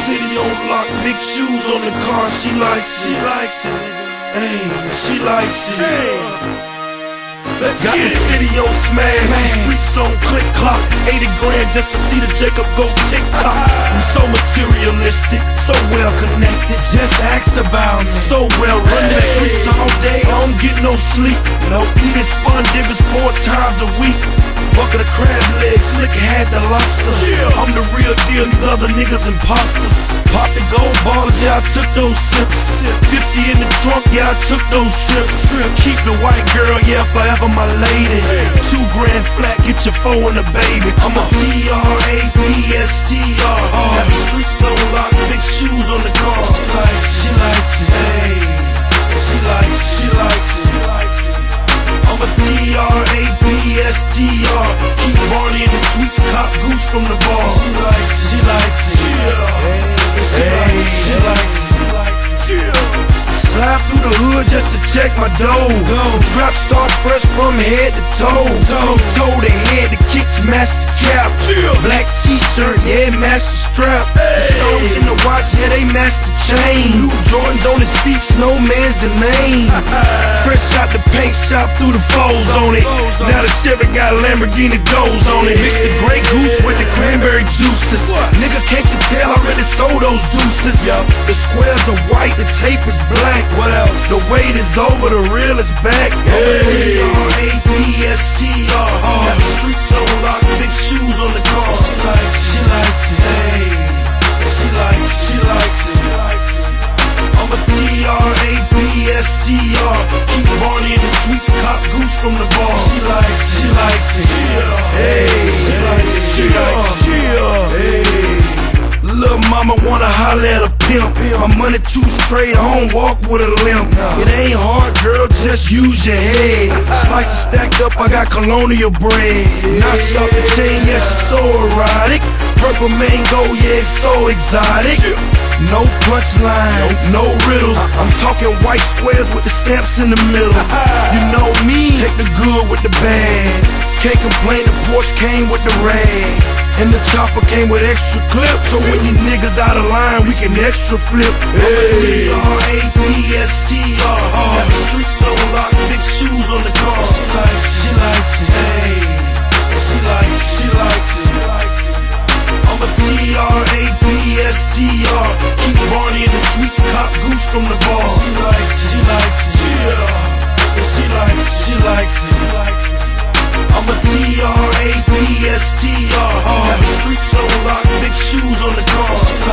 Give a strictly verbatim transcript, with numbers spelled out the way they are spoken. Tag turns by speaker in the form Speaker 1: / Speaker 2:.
Speaker 1: city on lock, big shoes on the car. She likes it. She likes it, nigga. Hey, she likes it. Hey. Let's Got the city on smash, smash. The streets on click clock. eighty grand just to see the Jacob go TikTok. I'm so materialistic, so well connected. Just ask about me. So well run the streets all day, I don't get no sleep. No eating spun divots four times a week. Bucket of crab legs, Slicker had the lobster. Yeah. I'm the real deal, these other niggas imposters. Pop the gold ballers, yeah, I took those sips. Fifty in the trunk, yeah, I took those sips. Keep the white girl, yeah, forever my lady. Two grand flat, get your four and a baby. Come on, T R A P S T R. Got the streets on lock, big shoes on the car. She likes it, she likes it. Hey, she likes it, she likes it. I'm a T R A P S T R. Keep Barney in the sweets, cop goose from the bar. She likes it, she likes it. Yeah. Hey, she likes it, she likes it. Yeah. Slide through the hood just to check my dough. Drop start fresh from head to toe. Toe, toe to head, the kicks match the cap. Black t-shirt, yeah, match the strap. The stones in the watch, yeah, they match the chain. New Jordans on his feet, Snowman's the name. Fresh out the paint shop, through the foes on it. Now the Chevy got Lamborghini doors on it. Mix the Grey Goose with the cranberry juices. Nigga, can't you tell I really sold those deuces? The squares are white, the tape is black. What else? The wait is over, the real is back. T R A P S T R. Got the streets on lock, big shoes on the car. She likes it, she likes it. Hey, she likes it, she likes it. I'm a T R A P S T R. Keep Barney in the sweets, cop goose from the bar. She likes it, she likes it. Hey, she likes it, she likes it. Hey. Little mama wanna holler at a pimp. My money too straight, I don't walk with a limp. It ain't hard, girl, just use your head. Slices stacked up, I got colonial bread. Now she off the chain, yeah, she's so erotic. Purple mango, yeah, it's so exotic. No punchlines, no riddles. I'm talking white squares with the stamps in the middle. You know me, take the good with the bad. Can't complain, the Porsche came with the rag. And the chopper came with extra clips. So when you niggas out of line, we can extra flip. Hey. T R A P S T R. Got the streets on lock, big shoes on the car. She likes it, she likes it. Hey, she likes it, she likes it. I'm a T R A P S T R. Keep Barney in the sweets, cop goose from the bar. She likes it, she likes it. Yeah. She likes it, she likes it. She likes it. I'm a T R A P S T R. Got the streets on lock, big shoes on the car.